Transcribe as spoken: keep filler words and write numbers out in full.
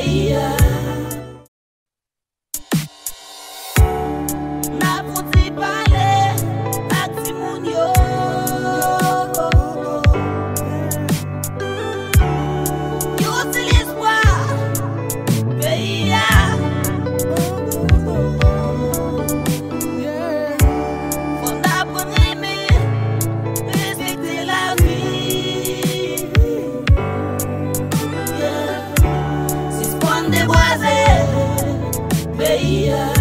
pays. N'a pas parler à Timounio. Yo, c'est l'espoir, pays. Faut apprendre à aimer, respecter la vie. Yeah. Si c'est pas des voisins, pays.